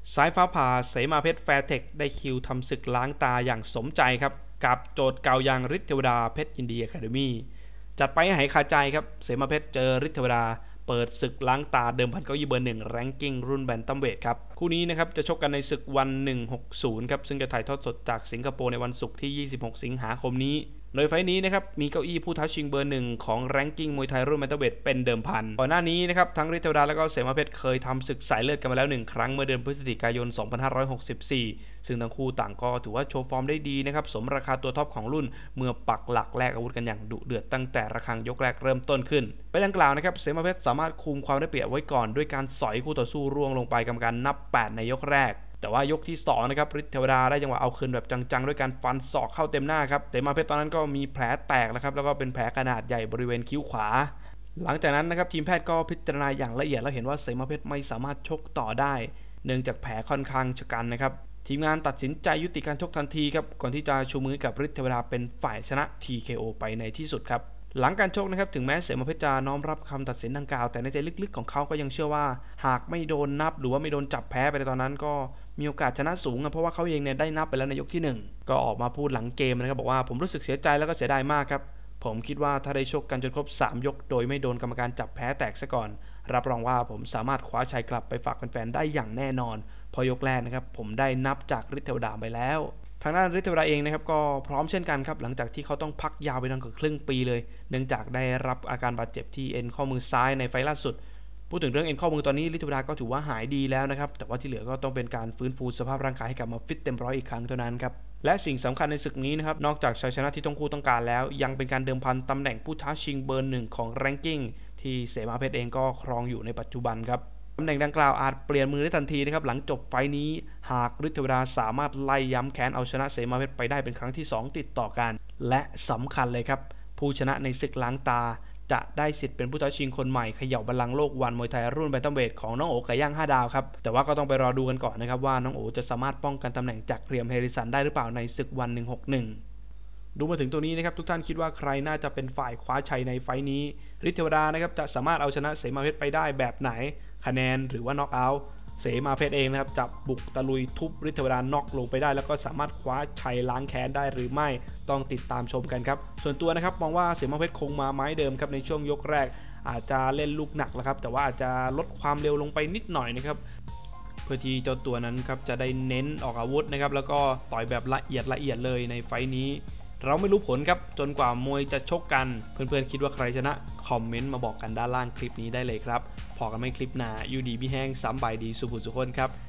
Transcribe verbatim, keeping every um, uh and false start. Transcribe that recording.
สายฟ้าผ่าเสมาเพชรแฟร์เทคได้คิวทำศึกล้างตาอย่างสมใจครับกับโจทย์เก่าอย่างฤทธิ์เทวดาเพชรยินดีอะคาเดมี่จัดไปให้หายคาใจครับเสมาเพชรเจอฤทธิ์เทวดาเปิดศึกล้างตาเดิมพันเก้าอี้เบอร์หนึ่งแรงกิ้งรุ่นแบนตัมเวทครับคู่นี้นะครับจะชกกันในศึกวันหนึ่งหกศูนย์ครับซึ่งจะถ่ายทอดสดจากสิงคโปร์ในวันศุกร์ที่ยี่สิบหกสิงหาคมนี้โดยไฟนี้นะครับมีเก้าอี้ผู้ท้าชิงเบอร์หนึ่งของแรงกิ้งมวยไทยรุ่นแบนตัมเวทเป็นเดิมพันก่อนหน้านี้นะครับทั้งฤทธิ์เทวดาและก็เสมาเพชรเคยทำศึกสายเลือดกันมาแล้วหนึ่งครั้งเมื่อเดือนพฤศจิกายนสองพันห้าร้อยหกสิบสี่ซึ่งทั้งคู่ต่างก็ถือว่าโชว์ฟอร์มได้ดีนะครับสมราคาตัวท็อปของรุ่นเมื่อปักหลักแลกอาวุธกันอย่างดุเดือดตั้งแต่ระฆังยกแรกเริ่มต้นขึ้นไปดังกล่าวนะครับเสมาเพชรสามารถคุมความได้เปรียบไว้ก่อนด้วยการสอยคู่ต่อสู้ร่วงลงไปกรรมการนับแปดในยกแรกแต่ว่ายกที่สองนะครับฤทธิ์เทวดาได้จังหวะเอาคืนแบบจังๆด้วยการฟันศอกเข้าเต็มหน้าครับเสมาเพชรตอนนั้นก็มีแผลแตกแล้วครับแล้วก็เป็นแผลขนาดใหญ่บริเวณคิ้วขวาหลังจากนั้นนะครับทีมแพทย์ก็พิจารณาอย่างละเอียดแล้วเห็นว่าเสมาเพชรไม่สามารถชกต่อได้เนื่องจากแผลค่อนข้างชะกันนะครับทีมงานตัดสินใจยุติการชกทันทีครับก่อนที่จะชูมือกับฤทธิ์เทวดาเป็นฝ่ายชนะ ที เค โอ ไปในที่สุดครับหลังการชกนะครับถึงแม้เสมาเพชรจะน้อมรับคำตัดสินดังกล่าวแต่ในใจลึกๆของเขาก็ยังเชื่อว่าหากไม่โดนนับหรือว่าไม่โดนจับแพ้ไปในตอนนั้นก็มีโอกาสชนะสูงเพราะว่าเขาเองเนี่ยได้นับไปแล้วในยกที่หนึ่งก็ออกมาพูดหลังเกมนะครับบอกว่าผมรู้สึกเสียใจแล้วก็เสียดายมากครับผมคิดว่าถ้าได้ชกกันจนครบสามยกโดยไม่โดนกรรมการจับแพ้แตกซะก่อนรับรองว่าผมสามารถคว้าชัยกลับไปฝากแฟนๆได้อย่างแน่นอนพอยกแรกนะครับผมได้นับจากฤทธิ์เทวดาไปแล้วทางด้านฤทธิ์เทวดาเองนะครับก็พร้อมเช่นกันครับหลังจากที่เขาต้องพักยาวไปนานกว่าครึ่งปีเลยเนื่องจากได้รับอาการบาดเจ็บที่เอ็นข้อมือซ้ายในไฟล์ล่าสุดพูดถึงเรื่องเอ็นข้อมือตอนนี้ฤทธิ์เทวดาก็ถือว่าหายดีแล้วนะครับแต่ว่าที่เหลือก็ต้องเป็นการฟื้นฟูสภาพร่างกายให้กลับมาฟิตเต็มร้อยอีกครั้งเท่านั้นครับและสิ่งสำคัญในศึกนี้นะครับนอกจากชัยชนะที่ทั้งคู่ต้องการแล้วยังเป็นการเดิมพันตำแหน่งผู้ท้าชิงเบอร์หนึ่งของแรงกิ้งที่เสมาเพชรเองก็ครองอยู่ในปัจจุบันครับตำแหน่งดังกล่าวอาจเปลี่ยนมือได้ทันทีนะครับหลังจบไฟนี้หากฤทธิ์เทวดาสามารถไล่ย้ำแค้นเอาชนะเสมาเพชรไปได้เป็นครั้งที่สองติดต่อกันและสำคัญเลยครับผู้ชนะในศึกล้างตาจะได้สิทธิ์เป็นผู้ท้าชิงคนใหม่เขย่าบัลลังก์โลกวันมวยไทยรุ่นแบนตัมเวทของน้องโอ๋ไก่ย่างห้าดาวครับแต่ว่าก็ต้องไปรอดูกันก่อนนะครับว่าน้องโอ๋จะสามารถป้องกันตำแหน่งจากเรียมเฮริสันได้หรือเปล่าในศึกวันหนึ่งหกหนึ่งดูมาถึงตัวนี้นะครับทุกท่านคิดว่าใครน่าจะเป็นฝ่ายคว้าชัยในไฟนี้ฤทธิ์เทวดานะครับจะสามารถเอาชนะเสมาเพชรไปได้แบบไหนคะแนนหรือว่าน็อกเอาท์เสมาเพชรเองนะครับจะบุกตะลุยทุบฤทธิ์เทวดาน็อกลงไปได้แล้วก็สามารถคว้าชัยล้างแค้นได้หรือไม่ต้องติดตามชมกันครับส่วนตัวนะครับมองว่าเสมาเพชรคงมาไม้เดิมครับในช่วงยกแรกอาจจะเล่นลูกหนักแล้วครับแต่ว่าอาจจะลดความเร็วลงไปนิดหน่อยนะครับเพื่อที่เจ้าตัวนั้นครับจะได้เน้นออกอาวุธนะครับแล้วก็ต่อยแบบละเอียดละเอียดเลยในไฟนี้เราไม่รู้ผลครับจนกว่ามวยจะชกกันเพื่อนๆคิดว่าใครชนะคอมเมนต์มาบอกกันด้านล่างคลิปนี้ได้เลยครับพอกันไม่คลิปหนาอยู่ดีพี่แห้งซ้ำใบดีสุภุสุคนครับ